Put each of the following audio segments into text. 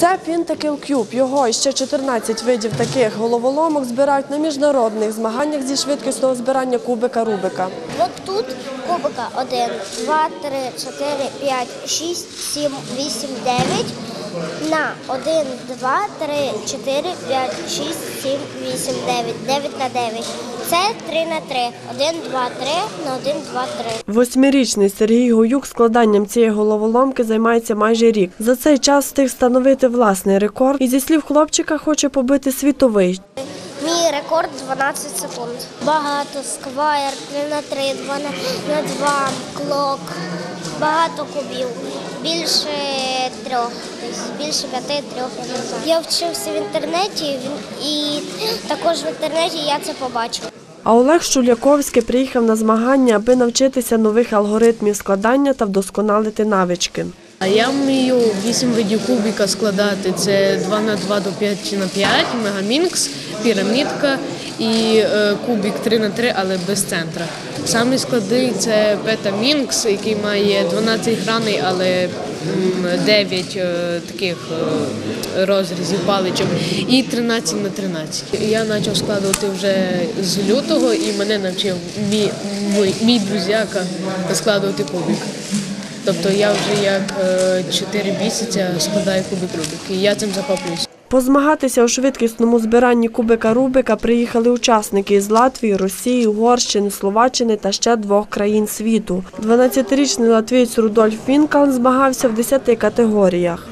Це Pintacle Cube. Його і ще 14 видів таких головоломок збирають на міжнародних змаганнях зі швидкісного збирання кубика Рубика. От тут кубика 1, 2, 3, 4, 5, 6, 7, 8, 9. На 1, 2, 3, 4, 5, 6, 7, 8, 9. 9 на 9. Це 3 на 3. 1, 2, 3 на 1, 2, 3. Восьмирічний Сергій Гоюк складанням цієї головоломки займається майже рік. За цей час встиг встановити власний рекорд і, зі слів хлопчика, хоче побити світовий. Мій рекорд 12 секунд. Багато сквайр, 3 на 3, 2 на 2, клок. Багато кубів. Більше 3, більше 5, 3, я не знаю. Я вчився в інтернеті і також в інтернеті я це побачив. А Олег Шуляковський приїхав на змагання, аби навчитися нових алгоритмів складання та вдосконалити навички. А я вмію 8 видів кубика складати. Це 2 на 2 до 5 на 5, мегамінкс, пірамідка і кубик 3 на 3, але без центра. Самий складний – це петамінкс, який має 12 граней, але 9 таких розрізів паличок і 13 на 13. Я почав складувати вже з лютого і мене навчив мій друзяка складувати кубик. Тобто я вже як 4 місяці складаю кубик Рубика, і я цим захоплююся. Позмагатися у швидкісному збиранні кубика Рубика приїхали учасники із Латвії, Росії, Угорщини, Словаччини та ще 2 країн світу. 12-річний латвієць Рудольф Вінкалн змагався в 10 категоріях.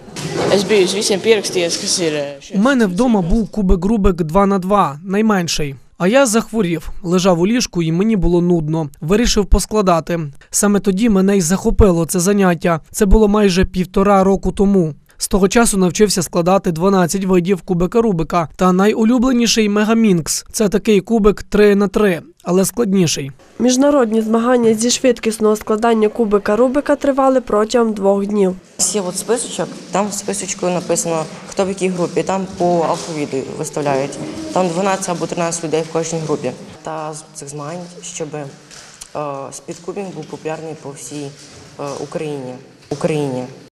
У мене вдома був кубик Рубик 2 на 2, найменший. А я захворів, лежав у ліжку і мені було нудно. Вирішив поскладати. Саме тоді мене й захопило це заняття. Це було майже 1,5 року тому. З того часу навчився складати 12 видів кубика Рубика. Та найулюбленіший мегамінкс – це такий кубик 3 на 3, але складніший. Міжнародні змагання зі швидкісного складання кубика Рубика тривали протягом 2 днів. Є списочок, там в списочку написано, хто в якій групі, там по алфавіту виставляють. Там 12 або 13 людей в кожній групі. Та з цих змагань, щоб спідкубінг був популярний по всій Україні.